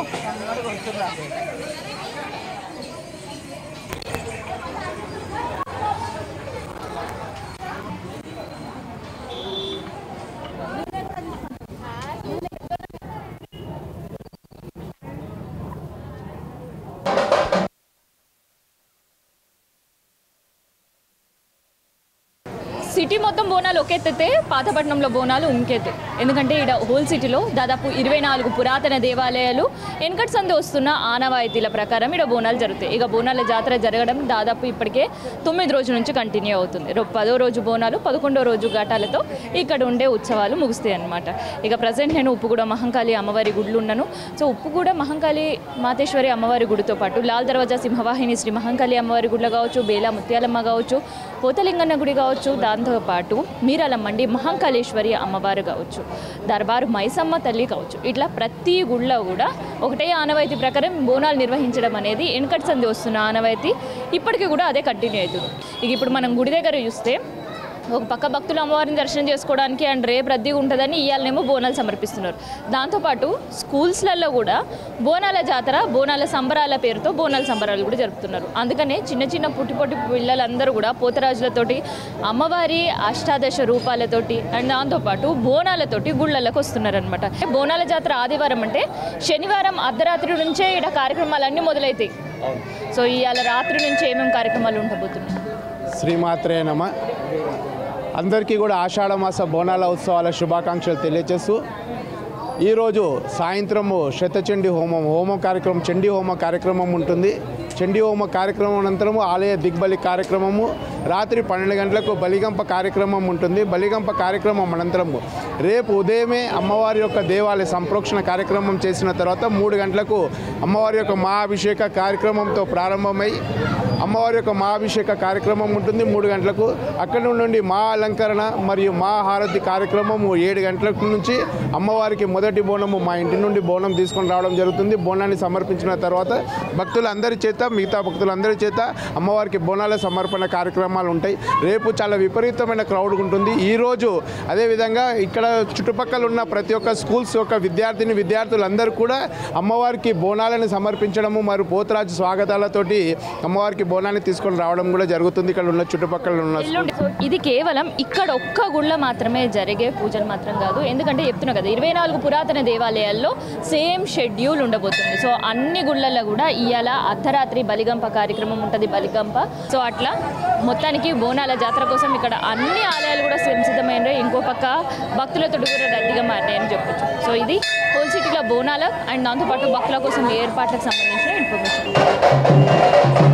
City మొత్తం బోనాలు ఒకెత్తితే పాతపట్నంలో బోనాలు ఇంకెత్తు. ఎందుకంటే ఇక్కడ హోల్ సిటీలో దాదాపు 24 పురాతన దేవాలయాలు వెనకటి సంది వస్తున్న ఆనవాయితీల ప్రకారం ఇక్కడ బోనాలు జరుగుతాయి. ఇక బోనాల జాతర జరగడం దాదాపు ఇప్పటికే 9 రోజుల నుంచి కంటిన్యూ అవుతుంది. 10వ రోజు బోనాలు, 11వ రోజు ఘటాలతో ఇక్కడ ఉండే ఉత్సవాలు ముగుస్తాయి అన్నమాట. ఇక ప్రజెంట్ నేను ఉప్పుగూడ మహంకాళి అమ్మవారి గుడిలో ఉన్నాను. సో ఉప్పుగూడ మహంకాళి మాతేశ్వరి అమ్మవారి గుడితో పాటు లాల్ దర్వాజా సింహవాహిని శ్రీ మహంకాళి అమ్మవారి గుడిలో కావచ్చు, బేలా ముత్యాలమ్మ కావచ్చు, పోతలింగన్న గుడి కావచ్చు, దాంతోపాటు మీరాలమ్మండి మహంకాళేశ్వరి అమ్మవారు కావచ్చు, దర్బారు మైసమ్మ తల్లి కావచ్చు, ఇట్లా ప్రతి గుళ్ళో కూడా ఒకటే ఆనవాయితీ ప్రకారం బోనాలు నిర్వహించడం అనేది వెనకటి సంది వస్తున్న ఆనవాయితీ ఇప్పటికీ కూడా అదే కంటిన్యూ అవుతుంది. ఇక ఇప్పుడు మనం గుడి దగ్గర చూస్తే ఒక పక్క భక్తులు అమ్మవారిని దర్శనం చేసుకోవడానికి అండ్ రేపు రద్దీగా ఉంటుందని ఇవాళనేమో బోనాలు సమర్పిస్తున్నారు. దాంతోపాటు స్కూల్స్లలో కూడా బోనాల జాతర, బోనాల సంబరాల పేరుతో బోనాల సంబరాలు కూడా జరుపుతున్నారు. అందుకనే చిన్న చిన్న పుట్టి పిల్లలందరూ కూడా పోతరాజులతోటి, అమ్మవారి అష్టాదశ రూపాలతోటి అండ్ దాంతోపాటు బోనాలతోటి గుళ్ళలకు వస్తున్నారనమాట. బోనాల జాతర ఆదివారం అంటే శనివారం అర్ధరాత్రి నుంచే ఇక్కడ కార్యక్రమాలన్నీ మొదలవుతాయి. సో ఇవాళ రాత్రి నుంచి ఏమేమి కార్యక్రమాలు ఉండబోతున్నాయి? శ్రీమాత్రే నమ. అందరికీ కూడా ఆషాఢమాస బోనాల ఉత్సవాల శుభాకాంక్షలు తెలియజేస్తూ ఈరోజు సాయంత్రము శతచండీ హోమం కార్యక్రమం, చండీ హోమ కార్యక్రమం ఉంటుంది. చండీ హోమ కార్యక్రమం అనంతరము ఆలయ దిగ్బలి కార్యక్రమము, రాత్రి 12 గంటలకు బలిగంప కార్యక్రమం ఉంటుంది. బలిగంప కార్యక్రమం అనంతరము రేపు ఉదయమే అమ్మవారి యొక్క దేవాలయ సంప్రోక్షణ కార్యక్రమం చేసిన తర్వాత 3 గంటలకు అమ్మవారి యొక్క మహాభిషేక కార్యక్రమంతో ప్రారంభమై అమ్మవారి యొక్క మహాభిషేక కార్యక్రమం ఉంటుంది 3 గంటలకు. అక్కడి నుండి మా అలంకరణ మరియు మా హారతి కార్యక్రమము 7 గంటల నుంచి అమ్మవారికి మొదటి బోనము మా ఇంటి నుండి బోనం తీసుకొని రావడం జరుగుతుంది. బోనాన్ని సమర్పించిన తర్వాత భక్తులందరి చేత, మిగతా భక్తులందరి చేత అమ్మవారికి బోనాల సమర్పణ కార్యక్రమాలు ఉంటాయి. రేపు చాలా విపరీతమైన క్రౌడ్ ఉంటుంది. ఈరోజు అదేవిధంగా ఇక్కడ చుట్టుపక్కల ఉన్న ప్రతి ఒక్క స్కూల్స్ యొక్క విద్యార్థులందరూ కూడా అమ్మవారికి బోనాలను సమర్పించడము మరియు పోతరాజు స్వాగతాలతోటి అమ్మవారికి బోనాన్ని తీసుకొని రావడం కూడా జరుగుతుంది. ఇక్కడ ఉన్న చుట్టుపక్కల ఉన్న ఇది కేవలం ఇక్కడ ఒక్క గుళ్ళ మాత్రమే జరిగే పూజలు మాత్రం కాదు. ఎందుకంటే చెప్తున్నా కదా 24 పురాతన దేవాలయాల్లో సేమ్ షెడ్యూల్ ఉండబోతుంది. సో అన్ని గుళ్ళల్లో కూడా ఇవాళ అర్ధరాత్రి బలిగంప కార్యక్రమం ఉంటుంది. బలిగంప సో అట్లా మొత్తానికి బోనాల జాతర కోసం ఇక్కడ అన్ని ఆలయాలు కూడా సిద్ధమైనవి. ఇంకో పక్క భక్తులతో కూడా రద్దీగా మారినాయని చెప్పొచ్చు. సో ఇది హోల్ సిటీలో బోనాల అండ్ దాంతోపాటు భక్తుల కోసం ఏర్పాట్లకు సంబంధించిన ఇన్ఫర్మేషన్.